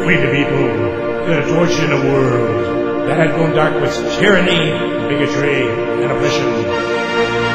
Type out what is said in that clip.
We the people that are tortured in a world that had gone dark with tyranny, bigotry, and oppression.